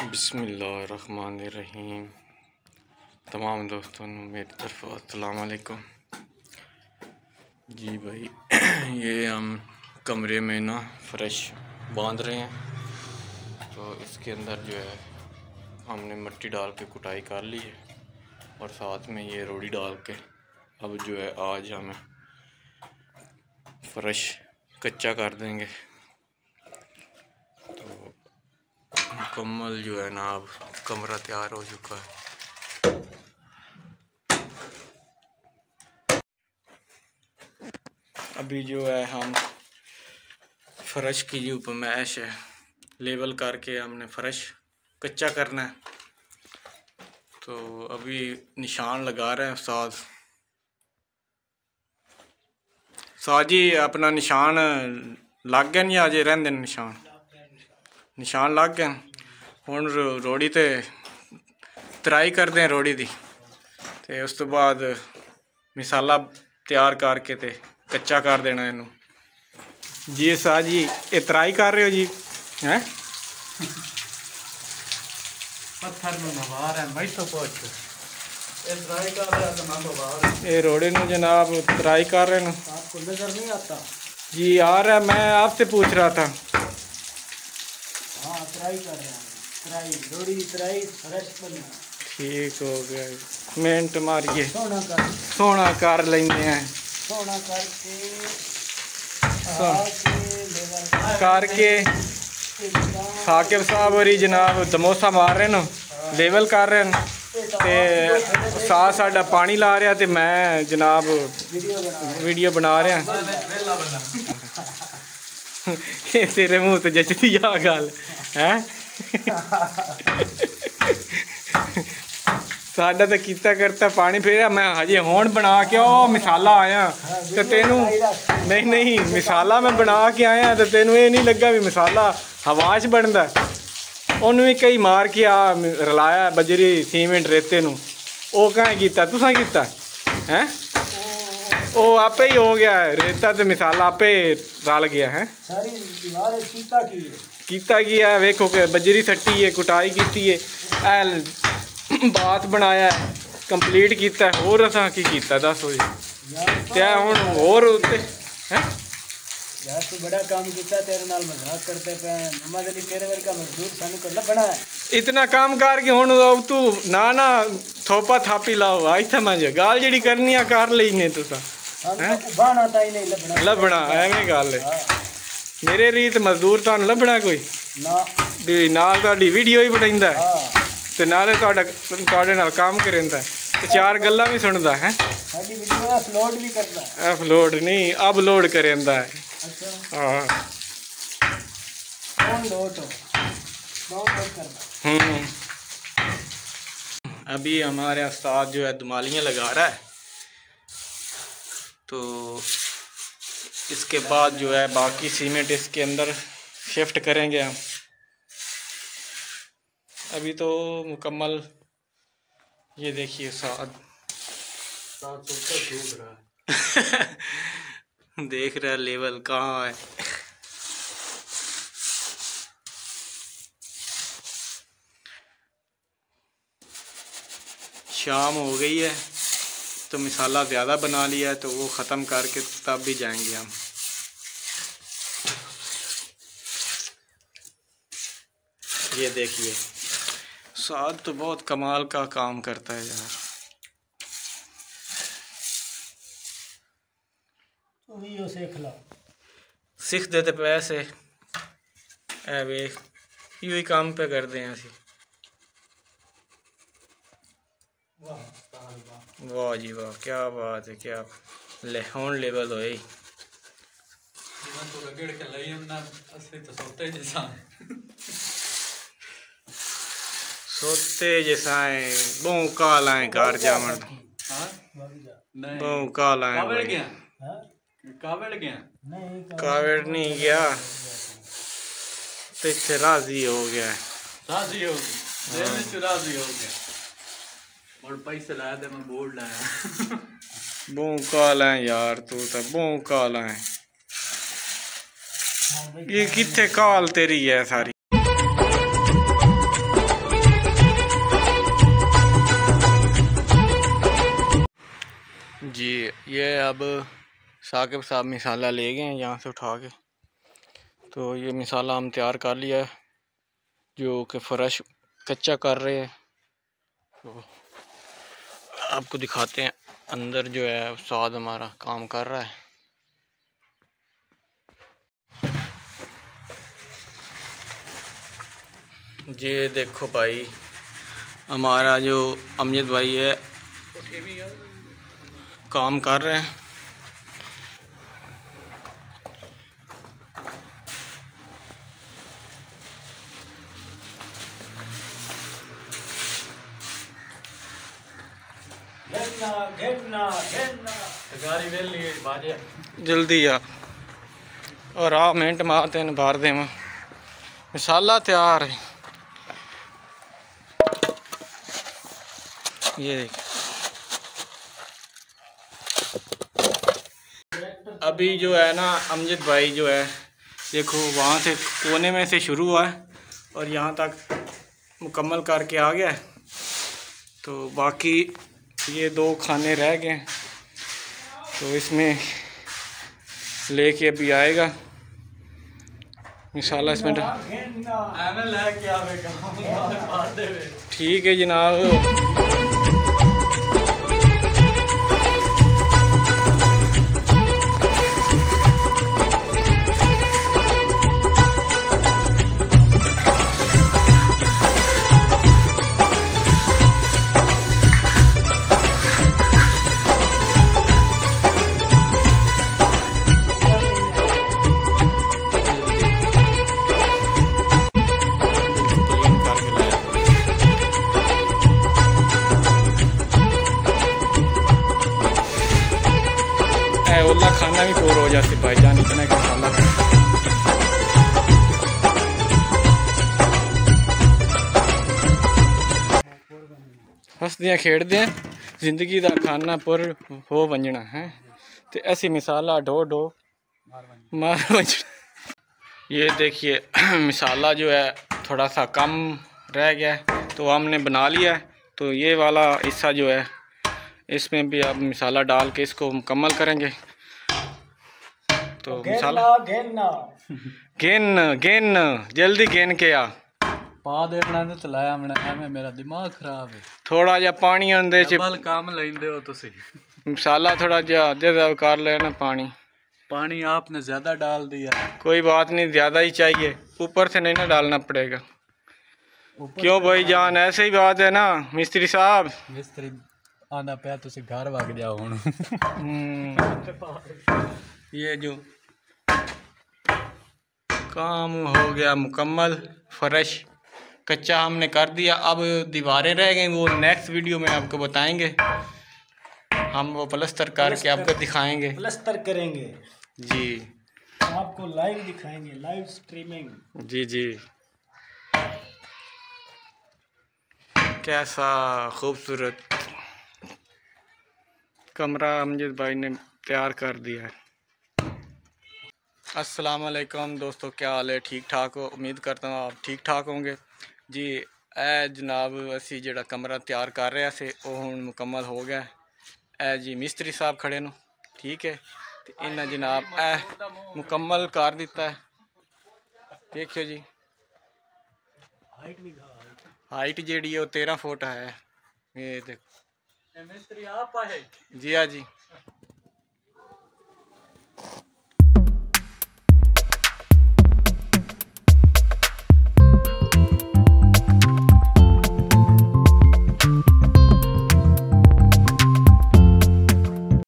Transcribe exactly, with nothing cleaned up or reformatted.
बिस्मिल्लाहिर्रहमानिर्रहीम। तमाम दोस्तों मेरी तरफ अस्सलाम वालेकुम। जी भाई ये हम कमरे में ना फ्रेश बांध रहे हैं, तो इसके अंदर जो है हमने मिट्टी डाल के कुटाई कर ली है और साथ में ये रोड़ी डाल के अब जो है आज हम फ्रेश कच्चा कर देंगे। मुकम्मल जो है ना अब कमरा तैयार हो चुका है। अभी जो है हम फर्श की जो पैमाइश है लेवल करके हमने फर्श कच्चा करना है, तो अभी निशान लगा रहे हैं उस्ताद। उस्ताद जी अपना निशान लग गए नहीं, अजे रहंदे निशान निशान लग गए। हुण रोड़ी ते तराई करते हैं रोड़ी दी, ते उस तो बाद मिसाला तैयार करके ते कच्चा कर देना इनू। जी उस्ताद जी ये तराई कर रहे हो जी? हैं पत्थर में नवार है मैं तो पहुंच ये तराई कर रहा था मैं बाहर ये रोड़े नू जनाब तराई कर रहे हैं। आपको नजर नहीं आता? जी आ रहा है, मैं आपसे पूछ रहा था। हाँ तराई कर रहे हैं, तराई रोड़ी तराई फर्श बनना। ठीक हो गया, मिनट मारिए। सोना कर सोना कर लेंगे हैं, सोना करके करके साकिब साहब और जनाब दमोसा मार रहे हैं, लेवल कर रहे हैं, ते साथ साडा पानी ला रहा, ते मैं जनाब वीडियो बना रहा। तेरे मुँह तो जचती आ गल है। साडा तो किता करता पानी फेरा, मैं हजे होन बना के ओ मिसाला आया तो तेनू नहीं नहीं मिसाला मैं बना के आया तो तेनू ये नहीं लगा भी मिसाला हवा च बनता। उन्होंने भी कई मार के आ रलाया बजरी सीमेंट रेते नू, ओ कहाँ कीता तुसां कीता हैं? ओ आपे ही हो गया रेता तो मिसाला आपे रल गया है। सारी दीवार कीता की कीता की है, वेखो के बजरी सट्टी है, कुटाई की है, एल बात बनाया कंप्लीट किया। होर असां की कीता दसो जी? क्या हुण होर उत्ते हैं यार तू बड़ा काम किया, तेरे नाल मजाक करते पे मोहम्मद अली तेरे वर्गा मजदूर सानू को लभना है। इतना काम करके हुण तू ना ना थोपा थापी लाओ आई समझ गाल जिहड़ी करनी आ कर लेने तुसां हैं बाना ताई नहीं लभना लभना एवें गल है। मेरे रीत मजदूर तुहानू लभना कोई ना भी नाल तुहाडी वीडियो ही बनाइंदा है हां ते नाले तुहाडा तुहाडे नाल काम करेंदा ते चार गल्लां भी सुनदा है। साडी वीडियो अपलोड भी करदा है, अपलोड नहीं अपलोड करेंदा है। अच्छा हाँ कौन लोड हो डाउनलोड करदा। हम्म अभी हमारे उस्ताद जो है दुमालियाँ लगा रहा है, तो इसके बाद जो है बाकी सीमेंट इसके अंदर शिफ्ट करेंगे हम। अभी तो मुकम्मल ये देखिए साद साथ ऊपर डूब रहा है। देख रहा है लेवल कहाँ है। शाम हो गई है तो मिसाला ज़्यादा बना लिया है, तो वो ख़त्म करके तब भी जाएंगे हम। ये देखिए साद तो बहुत कमाल का काम करता है यार। तो भी यो सीख लो, सीख देते पैसे ए वे यू ही काम पे कर दें असी। वाह वाह जी वाह, क्या बात है, क्या ले होन लेवल होए तो रगड़ के लई हमना असली तो सोते जैसा सोते जैसा है बहु काला है घर जावन। हां नहीं बहु काला है कावड़ गया हां कावड़ गया नहीं कावड़ नहीं गया तो इत्थे राजी हो गया है। राजी हो गया देने से राजी हो गया और पैसे लाया दे मैं बोर्ड लाया। बहु काला है यार, तू तो बहु काला है। ये कित्थे काल तेरी है सारी। अब साकिब साहब मिसाला ले गए हैं यहाँ से उठा के। तो ये मिसाला हम तैयार कर लिया है, जो कि फ़र्श कच्चा कर रहे हैं। तो आपको दिखाते हैं अंदर जो है उस्ताद हमारा काम कर रहा है। ये देखो भाई, हमारा जो अमजद भाई है काम कर रहे हैं। जल्दी आ और आ मिनट मारते हैं बाहर दे मिसाला तैयार है। ये देख, अभी जो है ना अमजद भाई जो है देखो वहाँ से कोने में से शुरू हुआ है और यहाँ तक मुकम्मल करके आ गया है। तो बाकी ये दो खाने रह गए, तो इसमें लेके अभी आएगा मिसाला इसमें। ठीक है जनाब। ओला खाना भी बोर हो जाते भाईजान, इतना कि खाना हसदियाँ खेड़दे जिंदगी का खाना पुर हो वंजना है। तो ऐसी मिसाला डो डो मार वंजना। ये देखिए मिसाला जो है थोड़ा सा कम रह गया है तो हमने बना लिया है। तो ये वाला हिस्सा जो है इसमें भी अब मिसाला डाल के इसको मुकम्मल करेंगे। तो मिसाला गेन गेन जल्दी गेन के आ पा देना तो चलाया हमने, मेरा दिमाग खराब है। थोड़ा जा पानी अंदर च काम लेंदे हो तुसी। मिसाला थोड़ा जा ज्यादा कर लेना पानी। पानी आपने ज्यादा डाल दिया। कोई बात नहीं, ज्यादा ही चाहिए, ऊपर से नहीं ना डालना पड़ेगा। क्यों भाई जान, ऐसे ही बात है ना मिस्त्री साहब। मिस्त्री आना पे तुसी घर भाग जाओ हुण। ये जो काम हो गया मुकम्मल, फर्श कच्चा हमने कर दिया, अब दीवारें रह गई, वो नेक्स्ट वीडियो में आपको बताएंगे। हम वो प्लस्तर करके आपको दिखाएंगे, प्लस्तर करेंगे जी, आपको लाइव दिखाएंगे, लाइव स्ट्रीमिंग। जी जी। कैसा खूबसूरत कमरा अमजद भाई ने तैयार कर दिया है। अस्सलाम वालेकुम दोस्तों, क्या हाल है? ठीक ठाक हो? उम्मीद करता हूँ आप ठीक ठाक होंगे जी। ए जनाब असी जड़ा कमरा तैयार कर रहे थे वो हुण मुकम्मल हो गया। ए जी मिस्त्री साहब खड़े नो, ठीक है। तो इन्हें जनाब ए मुकम्मल कर दिता है। देखियो जी हाइट जी है वो तेरह फुट है। ये देखो मिस्त्री आप है जी। हाँ जी।